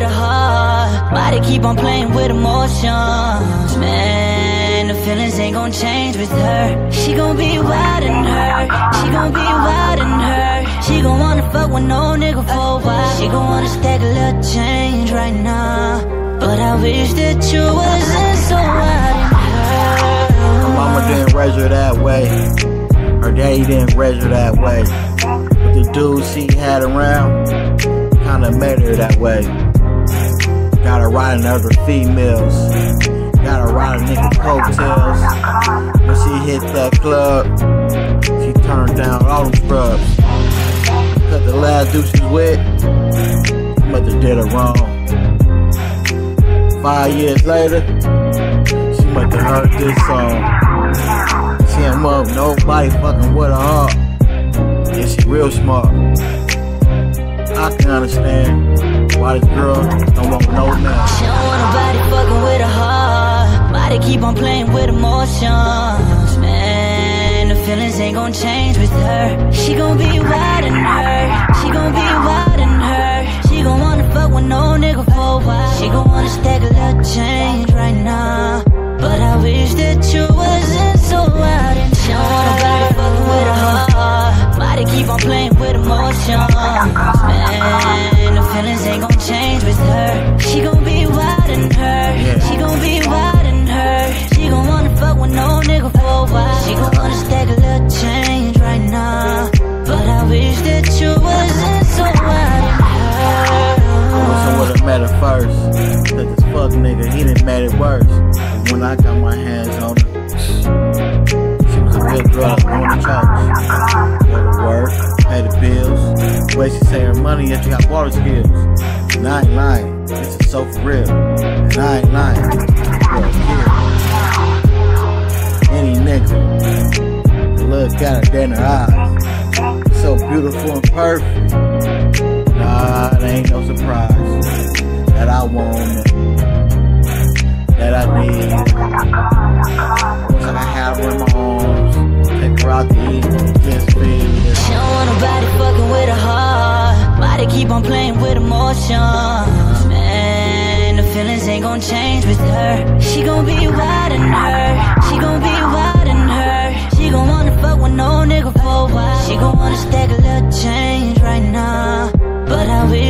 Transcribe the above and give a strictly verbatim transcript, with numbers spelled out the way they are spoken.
her heart. Body keep on playing with emotions. Man, the feelings ain't gon' change with her. She gon' be wild in her. She gon' be wild in her. She gon' wanna fuck with no nigga for a while. She gon' wanna stack a little change right now. But I wish that you wasn't so wild in her. Her mama didn't raise her that way. Her daddy didn't raise her that way. But the dudes she had around kinda made her that way. Got her riding other females. Got her riding niggas' coattails. When she hit that club, she turned down all them scrubs. Cause the last dude she was with, mother did her wrong. Five years later, she must have heard this song. She ain't up, nobody fucking with her heart. Yeah, she real smart. I can understand why this girl don't want no man. She don't want nobody fucking with her heart. Body keep on playing with emotions. Man, the feelings ain't gon' change with her. She gon' be wild in her. She gon' be wild in her. She gon' wanna fuck with no nigga for a while. She gon' wanna stack a little change right now. But I wish that you wasn't so wild in her. She don't want nobody fucking with her heart. Body keep on playing with emotions. Man, the feelings ain't gon' change with her. She gon' be wild in her. She gon' be wild in her. She gon' wanna fuck with no nigga for a while. She gon' wanna stack a little change right now. But I wish that you wasn't so wild in her. I wish I would've met her first. Cause this fuck nigga, he done made it worse. But when I got my hands on her, she was a real girl that wanted chokes. Go to work, pay the bills. The way she say her money, yet you got water skills. And I ain't lying, this is so for real. And I ain't lying, you're a kid. Any nigga, the look got her dead in her eyes. So beautiful and perfect. Nah, it ain't no surprise that I want it, that I need. Wish I could have her in my arms, take her out to eat, just feed her. She don't want nobody fucking with her heart. Body keep on playing with emotions. Man, the feelings ain't gon' change with her. She gon' be wild in her. She gon' be wild in her. She gon' wanna fuck with no nigga for a while. She gon' wanna stack a little change right now. But I wish